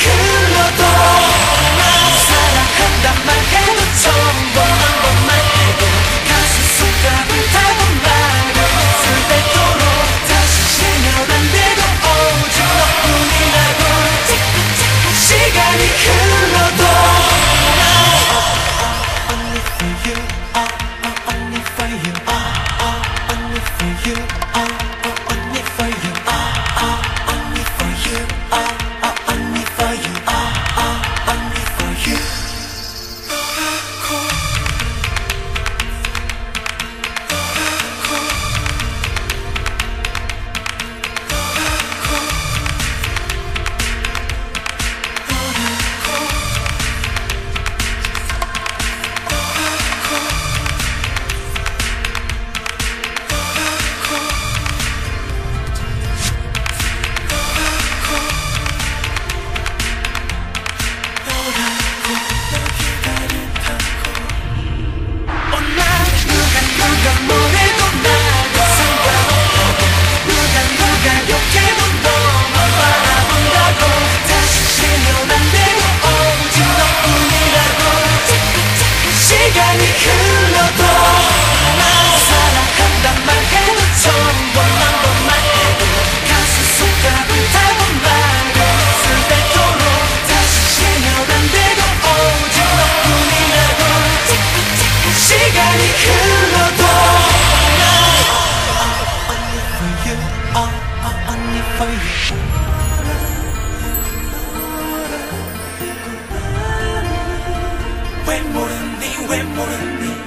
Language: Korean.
흘러도 나 사랑한단 말해도 처음 한 번만 해도 가슴 속가 불타고 말고 쓸 때도록 다시 쉬면 안 돼도 오직 너뿐이라고 시간이 흘러도 Only for you, only for you, only for you, only for you, only for you, only for you, only for you. 시간이 흘러도 나 사랑한단 말해도 처음 한 번만 해도 가슴 속가 불타고 말고 쓸 때도록 다시 쉬면 안 돼도 오직 너뿐이라고 시간이 흘러도 Only for you, only for you. 왜 모르니 왜 모르니